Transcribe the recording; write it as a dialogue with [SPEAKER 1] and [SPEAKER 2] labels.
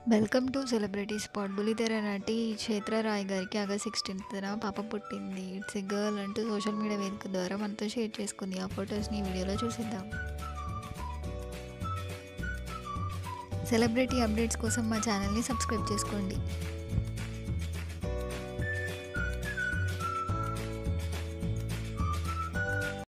[SPEAKER 1] Welcome to celebrity spot. బుల్లితెర నటి చైత్ర రాయ్ గారికి ఆగస్ట్ 16న పాప పుట్టింది. ఇట్స్ ఎ గర్ల్ అంటూ సోషల్ మీడియా వేదిక ద్వారా మనతో షేర్ చేసుకుంది. ఆ ఫొటోస్ని ఈ వీడియోలో చూసేద్దాం. సెలబ్రిటీ అప్డేట్స్ కోసం మా ఛానల్ని సబ్స్క్రైబ్ చేసుకోండి.